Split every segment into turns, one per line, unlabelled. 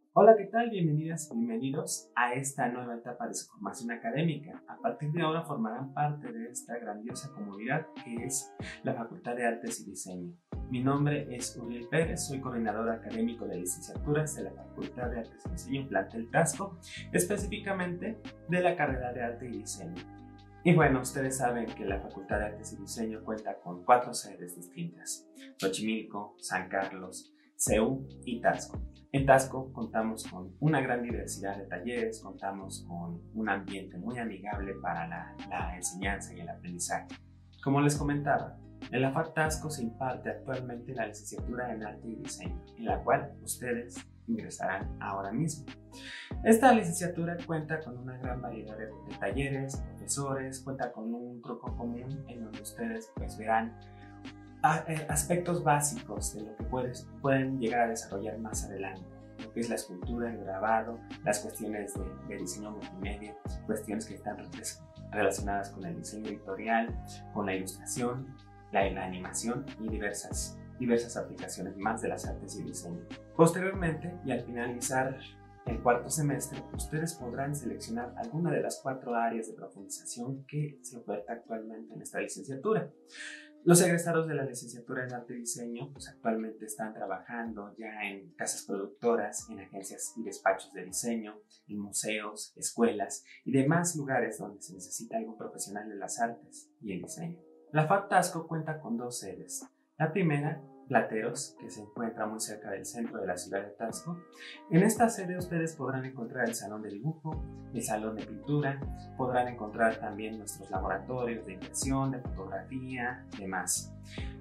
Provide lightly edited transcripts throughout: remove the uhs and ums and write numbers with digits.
Hola, ¿qué tal? Bienvenidas y bienvenidos a esta nueva etapa de su formación académica. A partir de ahora formarán parte de esta grandiosa comunidad que es la Facultad de Artes y Diseño. Mi nombre es Uriel Pérez, soy coordinador académico de licenciaturas de la Facultad de Artes y Diseño en Plantel Tasco, específicamente de la carrera de Arte y Diseño. Y bueno, ustedes saben que la Facultad de Artes y Diseño cuenta con 4 sedes distintas: Xochimilco, San Carlos, CEU y Tasco. En Tasco contamos con una gran diversidad de talleres, contamos con un ambiente muy amigable para la enseñanza y el aprendizaje. Como les comentaba, en la FAC Tasco se imparte actualmente la licenciatura en Arte y Diseño, en la cual ustedes ingresarán ahora mismo. Esta licenciatura cuenta con una gran variedad de talleres, profesores, cuenta con un tronco común en donde ustedes verán aspectos básicos de lo que pueden llegar a desarrollar más adelante, lo que es la escultura, el grabado, las cuestiones de diseño multimedia, cuestiones que están relacionadas con el diseño editorial, con la ilustración, la animación y diversas aplicaciones más de las artes y diseño. Posteriormente, y al finalizar el cuarto semestre, ustedes podrán seleccionar alguna de las 4 áreas de profundización que se oferta actualmente en esta licenciatura. Los egresados de la licenciatura en Arte y Diseño actualmente están trabajando ya en casas productoras, en agencias y despachos de diseño, en museos, escuelas y demás lugares donde se necesita algún profesional de las artes y el diseño. La FAC Tasco cuenta con 2 sedes. La primera, Plateros, que se encuentra muy cerca del centro de la ciudad de Tasco. En esta sede ustedes podrán encontrar el salón de dibujo, el salón de pintura, podrán encontrar también nuestros laboratorios de impresión, de fotografía, demás.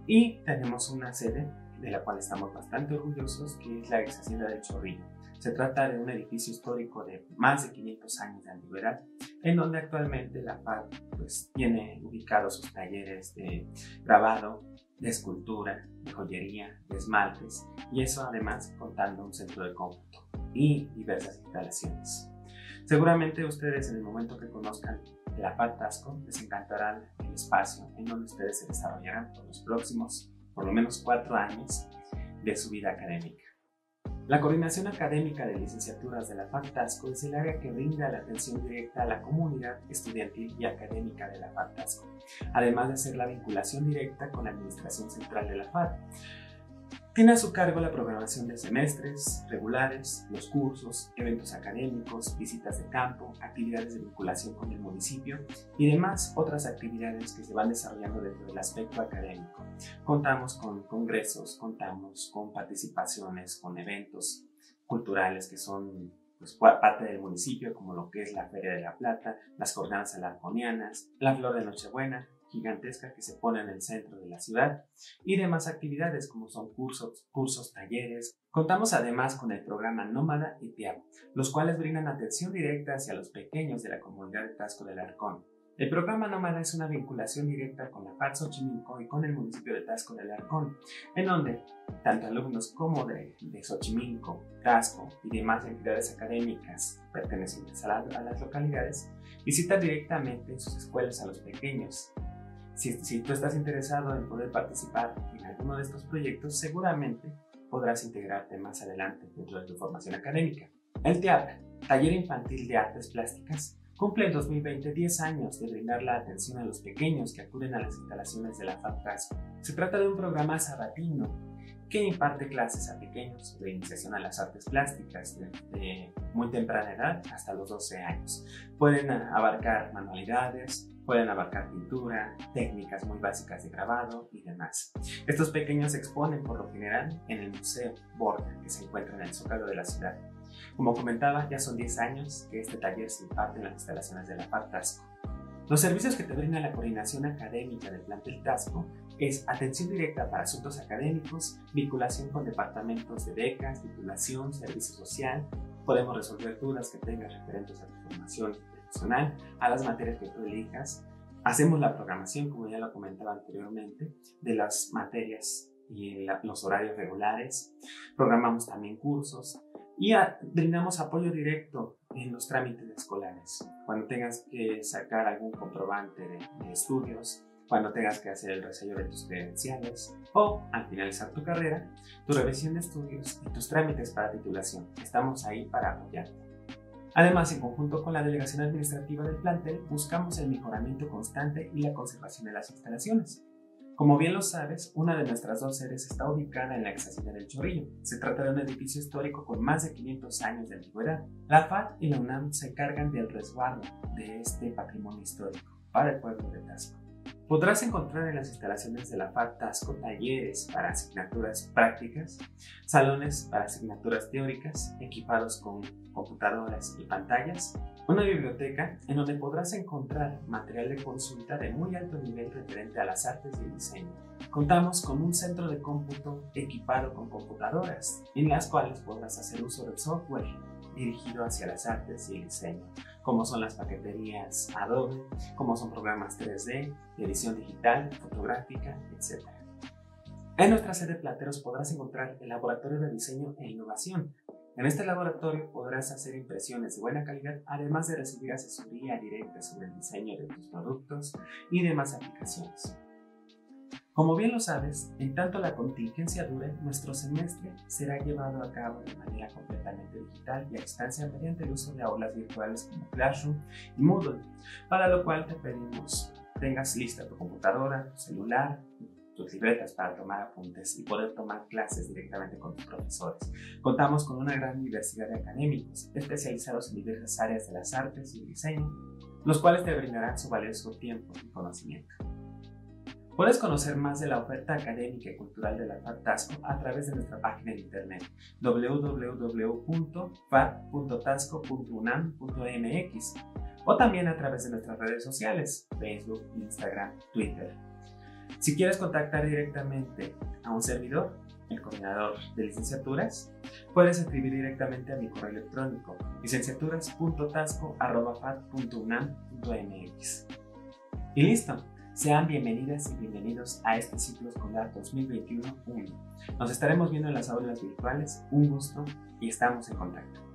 Y tenemos una sede de la cual estamos bastante orgullosos, que es la ex Hacienda del Chorrillo. Se trata de un edificio histórico de más de 500 años de antigüedad, en donde actualmente la FAC tiene ubicados sus talleres de grabado, de escultura, de joyería, de esmaltes, y eso además contando un centro de cómputo y diversas instalaciones. Seguramente ustedes en el momento que conozcan la FAC Tasco les encantará el espacio en donde ustedes se desarrollarán por los próximos, por lo menos 4 años de su vida académica. La coordinación académica de licenciaturas de la FAC Tasco es el área que brinda la atención directa a la comunidad estudiantil y académica de la FAC Tasco, además de ser la vinculación directa con la administración central de la FAC. Tiene a su cargo la programación de semestres regulares, los cursos, eventos académicos, visitas de campo, actividades de vinculación con el municipio y demás otras actividades que se van desarrollando dentro del aspecto académico. Contamos con congresos, contamos con participaciones, con eventos culturales que son parte del municipio, como lo que es la Feria de la Plata, las jornadas alarconianas, la Flor de Nochebuena, gigantesca que se pone en el centro de la ciudad, y demás actividades como son cursos, talleres. Contamos además con el programa Nómada y PIAP, los cuales brindan atención directa hacia los pequeños de la comunidad de Tasco del Arcón. El programa Nómada es una vinculación directa con la FAC Xochimilco y con el municipio de Tasco del Arcón, en donde tanto alumnos como de Xochimilco, Tasco y demás entidades académicas pertenecientes a las localidades visitan directamente en sus escuelas a los pequeños. Si tú estás interesado en poder participar en alguno de estos proyectos, seguramente podrás integrarte más adelante dentro de tu formación académica. El TEAP, Taller Infantil de Artes Plásticas, cumple en 2020 10 años de brindar la atención a los pequeños que acuden a las instalaciones de la FAC Tasco. Se trata de un programa sabatino que imparte clases a pequeños de iniciación a las artes plásticas de muy temprana edad hasta los 12 años. Pueden abarcar manualidades, pueden abarcar pintura, técnicas muy básicas de grabado y demás. Estos pequeños se exponen por lo general en el Museo Borda, que se encuentra en el Zócalo de la ciudad. Como comentaba, ya son 10 años que este taller se imparte en las instalaciones de la FAC Tasco. Los servicios que te brinda la coordinación académica del plantel Tasco es atención directa para asuntos académicos, vinculación con departamentos de becas, titulación, servicio social. Podemos resolver dudas que tengas referentes a tu formación profesional, a las materias que tú elijas. Hacemos la programación, como ya lo comentaba anteriormente, de las materias y los horarios regulares. Programamos también cursos y brindamos apoyo directo en los trámites escolares. Cuando tengas que sacar algún comprobante de estudios, cuando tengas que hacer el resello de tus credenciales o al finalizar tu carrera, tu revisión de estudios y tus trámites para titulación. Estamos ahí para apoyarte. Además, en conjunto con la delegación administrativa del plantel, buscamos el mejoramiento constante y la conservación de las instalaciones. Como bien lo sabes, una de nuestras 2 sedes está ubicada en la Exhacienda del Chorrillo. Se trata de un edificio histórico con más de 500 años de antigüedad. La FAD y la UNAM se encargan del resguardo de este patrimonio histórico para el pueblo de Taxco. Podrás encontrar en las instalaciones de la FAD Taxco talleres para asignaturas prácticas, salones para asignaturas teóricas equipados con computadoras y pantallas, una biblioteca en donde podrás encontrar material de consulta de muy alto nivel referente a las artes y el diseño. Contamos con un centro de cómputo equipado con computadoras, en las cuales podrás hacer uso del software dirigido hacia las artes y el diseño, como son las paqueterías Adobe, como son programas 3D, edición digital, fotográfica, etc. En nuestra sede Plateros podrás encontrar el Laboratorio de Diseño e Innovación. En este laboratorio podrás hacer impresiones de buena calidad, además de recibir asesoría directa sobre el diseño de tus productos y demás aplicaciones. Como bien lo sabes, en tanto la contingencia dure, nuestro semestre será llevado a cabo de manera completamente digital y a distancia mediante el uso de aulas virtuales como Classroom y Moodle, para lo cual te pedimos tengas lista tu computadora, tu celular, tus libretas para tomar apuntes y poder tomar clases directamente con tus profesores. Contamos con una gran diversidad de académicos especializados en diversas áreas de las artes y el diseño, los cuales te brindarán su valioso tiempo y conocimiento. Puedes conocer más de la oferta académica y cultural de la FAD Taxco a través de nuestra página de internet www.fad.taxco.unam.mx o también a través de nuestras redes sociales, Facebook, Instagram, Twitter. Si quieres contactar directamente a un servidor, el coordinador de licenciaturas, puedes escribir directamente a mi correo electrónico licenciaturas.taxco@fad.unam.mx. Y listo. Sean bienvenidas y bienvenidos a este ciclo escolar 2021-1. Nos estaremos viendo en las aulas virtuales. Un gusto y estamos en contacto.